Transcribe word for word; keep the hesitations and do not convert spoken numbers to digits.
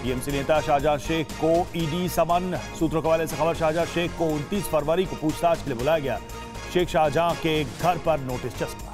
TMC नेता शाहजहां शेख को ED समन। सूत्रों के हवाले से खबर, शाहजहां शेख को उनतीस फरवरी को पूछताछ के लिए बुलाया गया। शेख शाहजहां के घर पर नोटिस चस्पा।